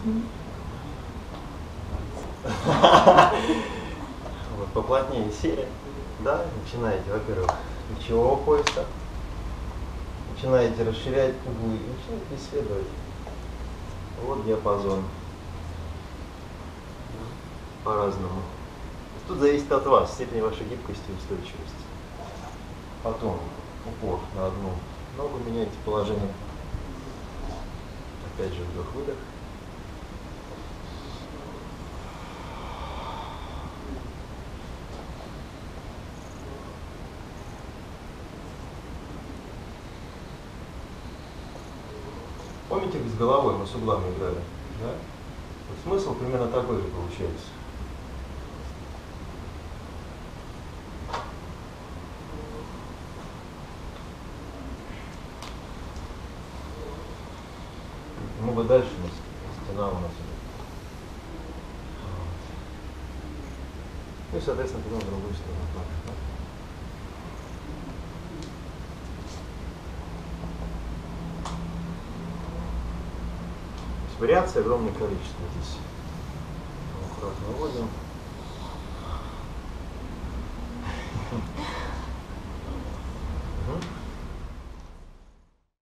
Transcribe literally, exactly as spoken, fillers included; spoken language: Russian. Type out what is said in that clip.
Вот, поплотнее сели, да, начинаете, во-первых, плечевого пояса, начинаете расширять углы, начинаете исследовать. Вот диапазон. По-разному. Тут зависит от вас, степень вашей гибкости и устойчивости. Потом упор на одну ногу, меняйте положение. Опять же вдох-выдох. Помните, с головой мы с углами играли? Да? Вот смысл примерно такой же получается. Мы бы дальше, стена у нас идет. Ну и, соответственно, потом в другую сторону. Вариаций огромное количество здесь. Аккуратно вводим.